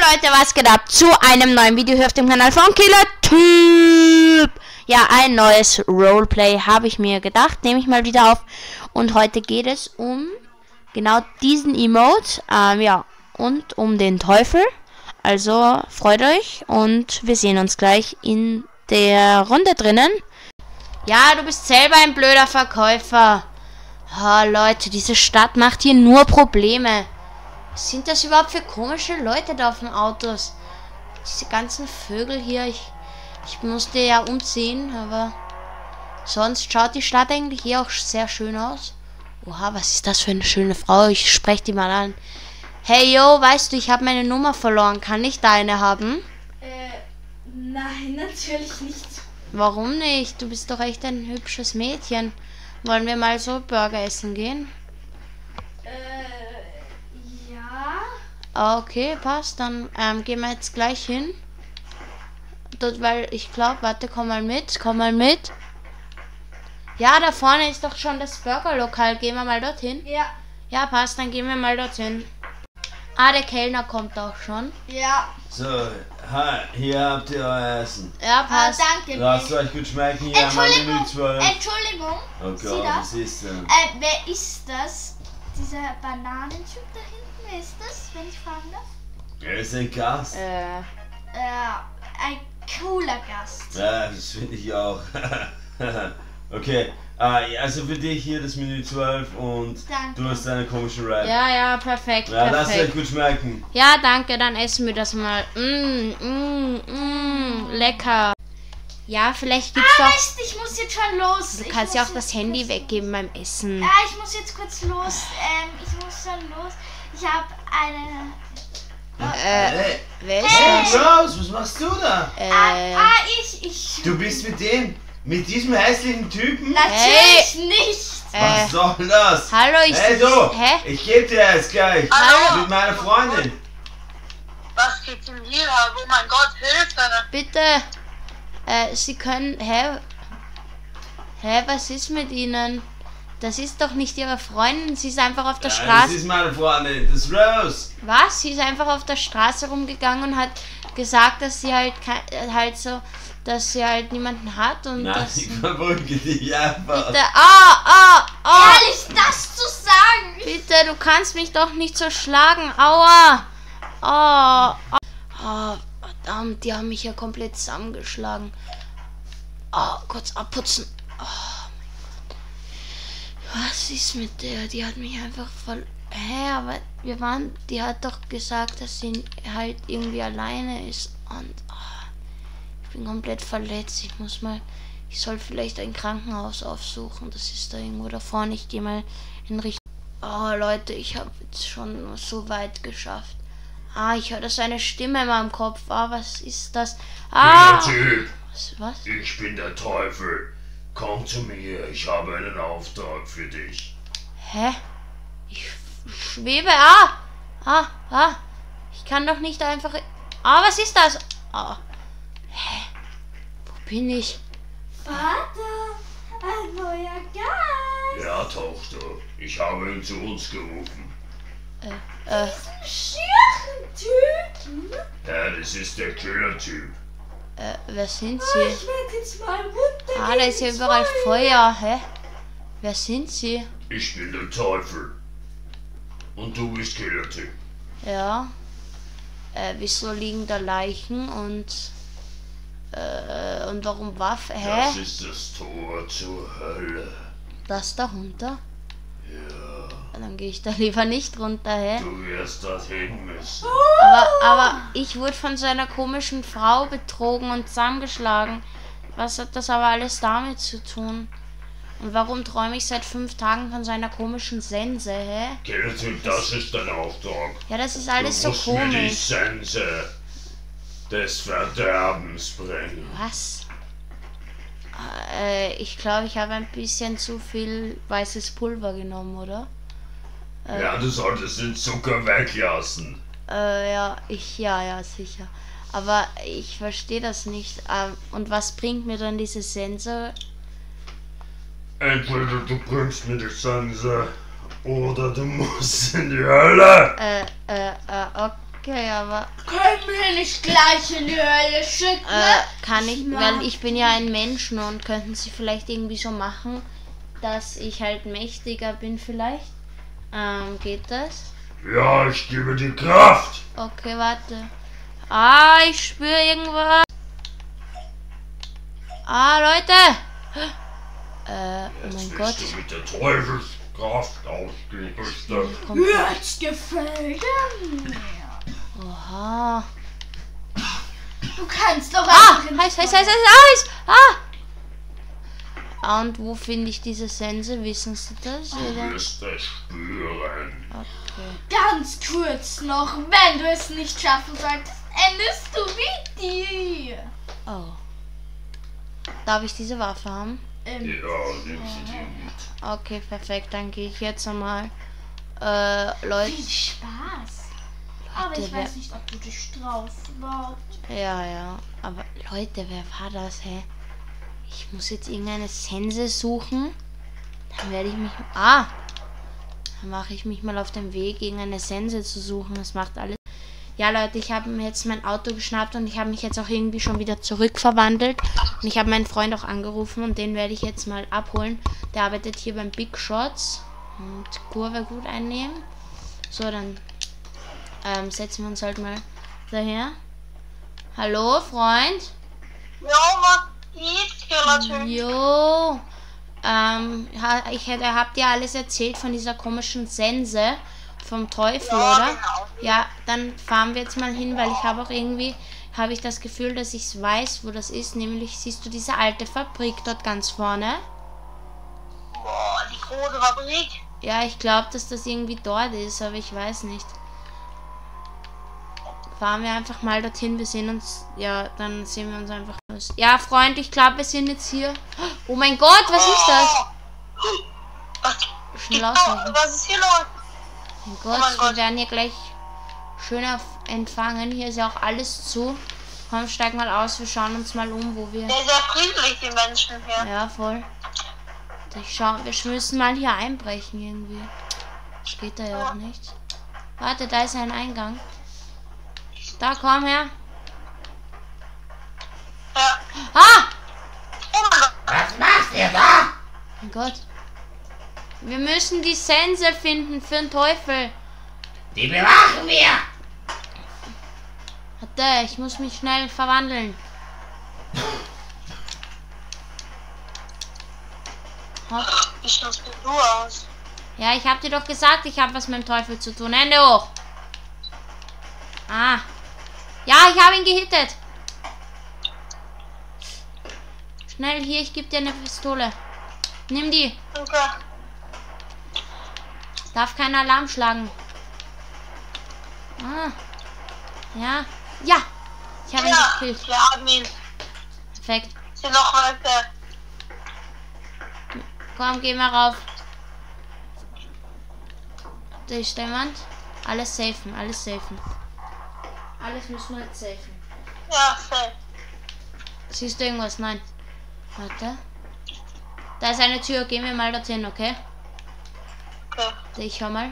Leute, was geht ab zu einem neuen Video hier auf dem Kanal von Killertyp. Ja, ein neues Roleplay habe ich mir gedacht, nehme ich mal wieder auf. Und heute geht es um genau diesen Emote, ja, und um den Teufel. Also freut euch und wir sehen uns gleich in der Runde drinnen. Ja, du bist selber ein blöder Verkäufer. Oh, Leute, diese Stadt macht hier nur Probleme. Was sind das überhaupt für komische Leute da auf den Autos? Diese ganzen Vögel hier. Ich musste ja umziehen, aber sonst schaut die Stadt eigentlich hier auch sehr schön aus. Oha, was ist das für eine schöne Frau? Ich spreche die mal an. Hey, yo, weißt du, ich habe meine Nummer verloren. Kann ich deine haben? Nein, natürlich nicht. Warum nicht? Du bist doch echt ein hübsches Mädchen. Wollen wir mal so Burger essen gehen? Ja. Okay, passt. Dann gehen wir jetzt gleich hin. Dort, weil ich glaube, warte, komm mal mit. Ja, da vorne ist doch schon das Burgerlokal. Gehen wir mal dorthin. Ja. Ja, passt. Dann gehen wir mal dorthin. Ah, der Kellner kommt auch schon. Ja. So, hi, hier habt ihr euer Essen. Ja, passt. Danke. Lasst euch gut schmecken, hier haben wir Menü 12. Entschuldigung. Oh Sie Gott, das? was ist denn? Wer ist das? Dieser Bananentyp da hinten, wer ist das, wenn ich fragen darf? Er ist ein Gast. Ein cooler Gast. Ja, das finde ich auch. Okay, also für dich hier das Menü 12 und Danke. du hast deine komischen Rap. Ja, perfekt. Ja, lasst euch Perfekt. gut schmecken. Ja, danke, dann essen wir das mal. Lecker. Ja, vielleicht gibt's doch... Mist, ich muss jetzt schon los. Du kannst ja auch das Handy weggeben beim Essen. Ja, ich muss jetzt kurz los. Ich muss schon los. Ich habe eine... Hey, Wer ist hey das? Rose, was machst du da? Ich... Du bist mit diesem hässlichen Typen? Natürlich nicht. Was soll das? Hallo, Hey du, Hä? ich gebe dir jetzt gleich. Hallo. Mit meiner Freundin. Was geht denn hier ab? Oh mein Gott, Hilfe! Bitte. Sie können... Hä, was ist mit Ihnen? Das ist doch nicht Ihre Freundin. Sie ist einfach auf der Das Straße... ist meine Freundin, das ist Rose. Was? Sie ist einfach auf der Straße rumgegangen und hat gesagt, dass sie halt dass sie halt niemanden hat und Nein, dass... ich verfolge dich einfach. Bitte, Ehrlich, das zu sagen. bitte, du kannst mich doch nicht so schlagen. Aua. Verdammt, die haben mich ja komplett zusammengeschlagen. Kurz abputzen. Oh mein Gott. Was ist mit der? Die hat mich einfach voll... Hä, aber die hat doch gesagt, dass sie halt irgendwie alleine ist und... ich bin komplett verletzt. Ich soll vielleicht ein Krankenhaus aufsuchen. Das ist da irgendwo da vorne. Ich gehe mal in Richtung... Oh Leute, ich habe jetzt schon so weit geschafft. Ich höre das eine Stimme in meinem Kopf. Was ist das? Der Typ, Was? ich bin der Teufel. Komm zu mir, ich habe einen Auftrag für dich. Hä? Ich schwebe. Ich kann doch nicht einfach... was ist das? Hä? Wo bin ich? Vater, ein neuer Geist. Ja, Tochter, ich habe ihn zu uns gerufen. Schirchentypen. Ja, das ist der Killer-Typ. Wer sind Ich Sie? werde jetzt mal runtergehen. Da ist ja überall Feuer. Hä? Wer sind Sie? Ich bin der Teufel. Und du bist Killer-Typ. Ja. Wieso liegen da Leichen und warum Waffen? Hä? Das ist das Tor zur Hölle. Das da runter? Ja, Dann gehe ich da lieber nicht runter, hä? du wirst dorthin müssen. Aber ich wurde von so einer komischen Frau betrogen und zusammengeschlagen. Was hat das aber alles damit zu tun? Und warum träume ich seit 5 Tagen von so einer komischen Sense, hä? Killer-Typ, das ist dein Auftrag. Ja, das ist alles Du so musst mir die komisch. Sense des Verderbens bringen. Was? Ich glaube, ich habe ein bisschen zu viel weißes Pulver genommen, oder? Ja, du solltest den Zucker weglassen. Ja, sicher. Aber ich verstehe das nicht. Und was bringt mir dann diese Sense? Entweder du bringst mir die Sense oder du musst in die Hölle. Okay, aber Können wir nicht gleich in die Hölle schicken? kann ich, weil ich bin ja ein Mensch und könnten sie vielleicht irgendwie so machen, dass ich halt mächtiger bin vielleicht. Geht das? Ja, ich gebe dir Kraft. Okay, warte. Ah, ich spüre irgendwas. Ah, Leute! Oh mein Gott. Bist du mit der Teufelskraft ausgerüstet? Kommt- Jetzt gefällt mir. Oha. Du kannst doch Ah, einfach heiß, heiß, heiß, heiß, heiß! Ah! Und wo finde ich diese Sense? Wissen Sie das? Du Oder? wirst es spüren. Okay. ganz kurz noch. Wenn du es nicht schaffen solltest, endest du wie die. Oh. Darf ich diese Waffe haben? Ja, nimm sie dir mit. Okay, perfekt. Dann gehe ich jetzt einmal. Leute. Viel Spaß. Aber ich wer- weiß nicht, ob du dich traust überhaupt. Ja. Aber Leute, wer war das, hä? Ich muss jetzt irgendeine Sense suchen. Dann werde ich mich. Ah! Dann mache ich mich mal auf den Weg, irgendeine Sense zu suchen. Das macht alles. Ja, Leute, ich habe mir jetzt mein Auto geschnappt und ich habe mich jetzt auch irgendwie schon wieder zurückverwandelt. Und ich habe meinen Freund auch angerufen und den werde ich jetzt mal abholen. Der arbeitet hier beim Big Shots. Und Kurve gut einnehmen. So, dann setzen wir uns halt mal daher. Hallo, Freund? Ja, was geht, Killer-Typ? Jo. Habt ihr alles erzählt von dieser komischen Sense vom Teufel, Ja, oder? genau. Ja, dann fahren wir jetzt mal hin, weil ich habe auch irgendwie, habe ich das Gefühl, dass ich weiß, wo das ist. Nämlich, siehst du diese alte Fabrik dort ganz vorne? Boah, die große Fabrik. Ja, ich glaube, dass das irgendwie dort ist, aber ich weiß nicht. Fahren wir einfach mal dorthin, wir sehen uns, ja, dann sehen wir uns einfach aus. Ja, Freund, ich glaube, wir sind jetzt hier. Oh mein Gott, was ist das? Was, Schnell genau, ausweichen. was ist hier los? Mein Gott, mein wir Gott. werden hier gleich schön empfangen. Hier ist ja auch alles zu. Komm, steig mal aus, wir schauen uns mal um, wo wir... Der ist sehr friedlich, die Menschen hier. Ja, voll. Wir müssen mal hier einbrechen irgendwie. Das geht da ja auch nicht. Warte, da ist ein Eingang. Da, komm her. Ja. Ah! Oh mein Gott. Was macht ihr da? Mein Gott. Wir müssen die Sense finden für den Teufel. Die bewachen wir. Warte, ich muss mich schnell verwandeln. Hopp. Wie schaust du aus? Ja, ich hab dir doch gesagt, ich habe was mit dem Teufel zu tun. Hände hoch. Ah. Ja, ich habe ihn gehittet. Schnell hier, ich gebe dir eine Pistole. Nimm die. Okay. Darf kein Alarm schlagen. Ah. Ja. Ja. Ich habe ihn Ja, gekillt. wir haben ihn. Perfekt. Sind noch Leute. Komm, geh mal rauf. Da ist jemand. Alles safen, alles safen. Alles müssen wir jetzt safen. Ja, safe. Siehst du irgendwas? Nein. Warte. Da ist eine Tür. Gehen wir mal dorthin, okay? Okay. Ich schau mal.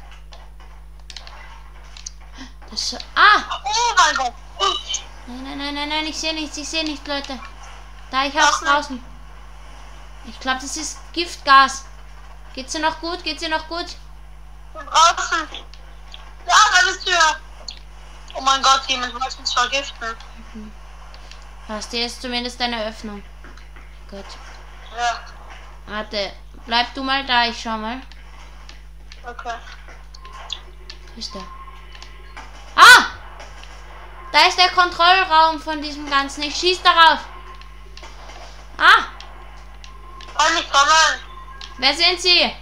Das. Ah! Oh mein Gott. Nein, ich sehe nichts, Leute. Da, ich hab's draußen. Ich glaube, das ist Giftgas. Geht's dir noch gut? Draußen. Ja, da ist Tür. Oh mein Gott, jemand wollte uns vergiften. Hast du jetzt zumindest eine Öffnung? Gut. Ja, Warte. Bleib du mal da, ich schau mal. okay. Wo ist der? Ah! Da ist der Kontrollraum von diesem Ganzen. Ich schieß darauf. Ah! Kann ich kommen? Wer sind Sie?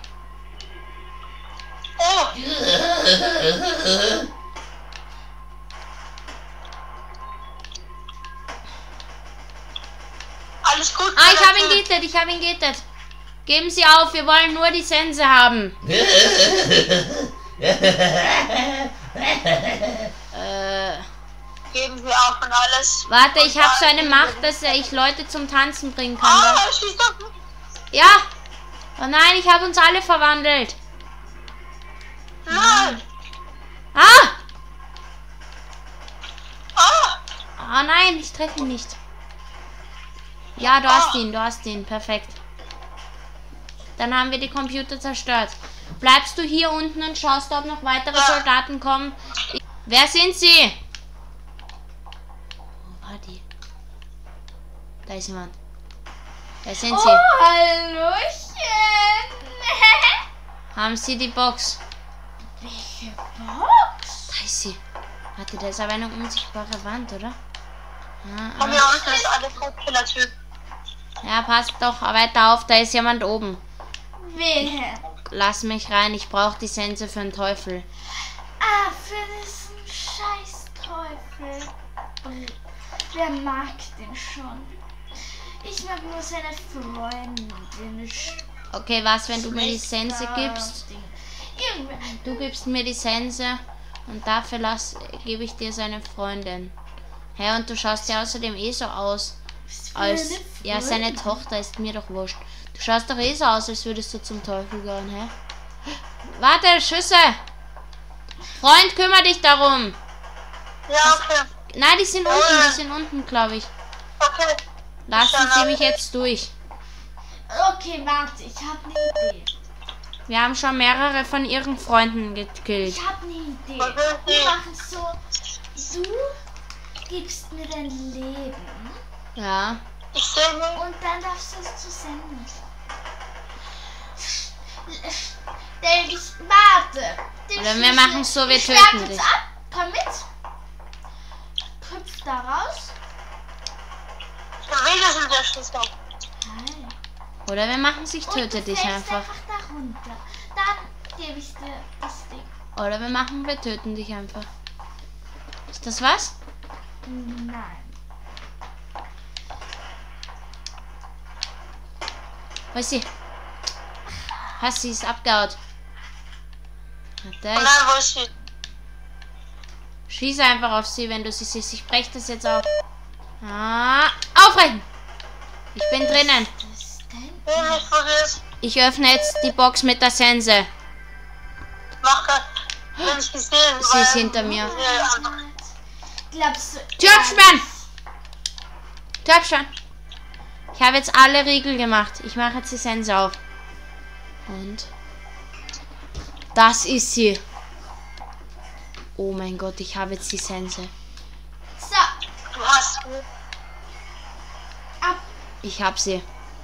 Oh, alles gut. Ah, ich habe ihn gehittet. Geben Sie auf, wir wollen nur die Sense haben. Geben Sie auf und alles. Warte, ich habe so eine Macht, dass ich Leute zum Tanzen bringen kann. Ah, wa? er schießt auf mich. Ja! Oh nein, ich habe uns alle verwandelt. Nein. Ah! Oh nein, ich treffe ihn nicht. Ja, du hast ihn. Perfekt. Dann haben wir die Computer zerstört. Bleibst du hier unten und schaust, ob noch weitere Soldaten kommen? Wer sind sie? Wo war die? Da ist jemand. Wer sind sie? Hallöchen. Haben sie die Box? Welche Box? Da ist sie. Warte, da ist aber eine unsichtbare Wand, oder? Komm hier unten ist alles Killer-Typ. Ja, passt doch weiter auf, da ist jemand oben. Wer? Lass mich rein, ich brauche die Sense für den Teufel. Ah, für diesen scheiß Teufel. Wer mag den schon? Ich mag nur seine Freundin. Okay, was, wenn du mir die Sense gibst? Du gibst mir die Sense und dafür gebe ich dir seine Freundin. Hä, und du schaust ja außerdem eh so aus. Als, ja, seine Tochter, ist mir doch wurscht. Du schaust doch eh so aus, als würdest du zum Teufel gehen, hä? Warte, Schüsse! Freund, kümmere dich darum! Ja, okay. Nein, die sind unten, glaube ich. Okay. Lassen Sie mich jetzt durch. Okay, warte, ich habe eine Idee. Wir haben schon mehrere von ihren Freunden gekillt. Ich habe eine Idee. Was ist die? Wir machen so, du gibst mir dein Leben Ja. Ich sehe nicht. und dann darfst du es zu senden. Warte. Oder wir machen so, wir Ich töten schlag jetzt dich. ab. Komm mit. Hüpf da raus. Wege sind der Schlüssel. Hi. Oder wir machen sich Und töte du dich fällst einfach. da runter. Dann gebe ich dir das Ding. Oder wir machen, wir töten dich einfach. Ist das was? Nein. Wo ist sie? Hast sie ist abgehaut. Und Warte, dann, wo ist sie? ich schieße einfach auf sie, wenn du sie siehst. Ich breche das jetzt auf. Aufrechten! Ich bin drinnen. Das ist dein Ich sehe nicht, wo sie ist. Ich öffne jetzt die Box mit der Sense. Mach das. Wenn ich sie sehe, Sie ist hinter mir. Glaubst du? Tür absperren! Tür absperren! Ich habe jetzt alle Riegel gemacht. Ich mache jetzt die Sense auf. Und das ist sie. Oh mein Gott, ich habe jetzt die Sense. So, Du hast. ab. Ich habe sie.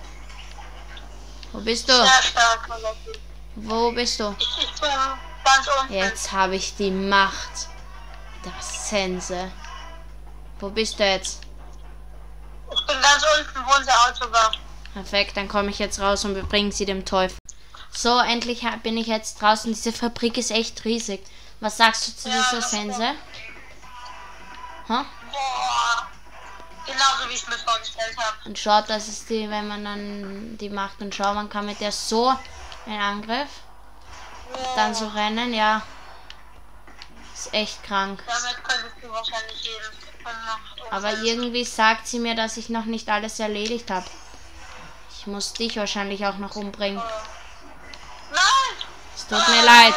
Wo bist du? Sehr stark, Malaki. Wo bist du? Ich bin ganz unten. Jetzt habe ich die Macht der Sense. Wo bist du jetzt? Ich bin ganz unten, wo unser Auto war. Perfekt, dann komme ich jetzt raus und wir bringen sie dem Teufel. So, endlich bin ich jetzt draußen. Diese Fabrik ist echt riesig. Was sagst du zu dieser Sense? Boah. Genauso wie ich es mir vorgestellt habe. Und schaut, das ist die, wenn man dann die macht und schaut, man kann mit der so einen Angriff, dann so rennen, ja. Ist echt krank. Damit könntest du wahrscheinlich jeden. Aber irgendwie sagt sie mir, dass ich noch nicht alles erledigt habe. Ich muss dich wahrscheinlich auch noch umbringen. Nein! Es tut mir leid.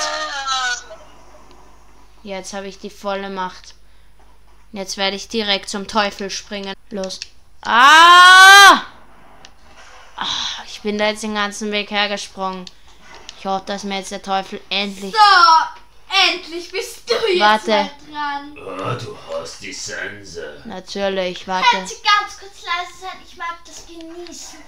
Jetzt habe ich die volle Macht. Jetzt werde ich direkt zum Teufel springen. Los. Ich bin da jetzt den ganzen Weg hergesprungen. Ich hoffe, dass mir jetzt der Teufel endlich... So, endlich bist du jetzt Warte. mal dran. Du hast die Sense. Natürlich, warte. Kannst du ganz kurz leise sein? Ich mag das genießen.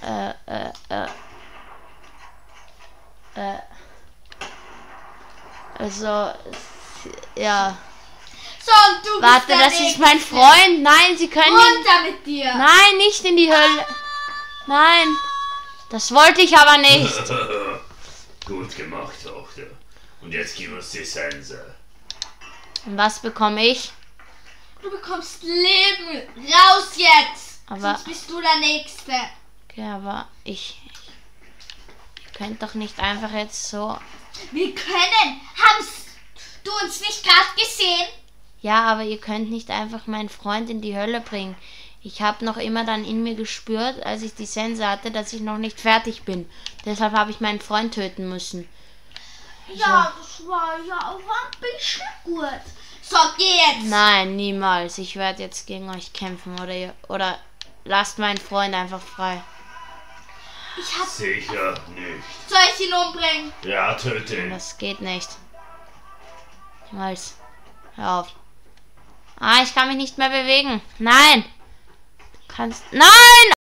Also, ja. So, und du Warte, bist der das ist mein Nächste. Freund. Nein, Sie können ihn... Runter mit dir. Nein, nicht in die Hölle. Nein. Das wollte ich aber nicht. Gut gemacht, Tochter. Und jetzt gib uns die Sense. Und was bekomme ich? Du bekommst Leben. Raus jetzt. Aber- Sonst bist du der Nächste. Okay, aber ihr könnt doch nicht einfach jetzt so... Wir können. Hast du uns nicht gerade gesehen? Ja, aber ihr könnt nicht einfach meinen Freund in die Hölle bringen. Ich habe noch immer dann in mir gespürt, als ich die Sense hatte, dass ich noch nicht fertig bin. Deshalb habe ich meinen Freund töten müssen. Ja, das war ja auch ein bisschen gut. So, geh jetzt. Nein, niemals. Ich werde jetzt gegen euch kämpfen oder lasst meinen Freund einfach frei. Ich hab... Sicher nicht. Soll ich ihn umbringen? Ja, töte ihn. Das geht nicht. Niemals. Hör auf. Ah, ich kann mich nicht mehr bewegen. Nein! Du kannst... Nein!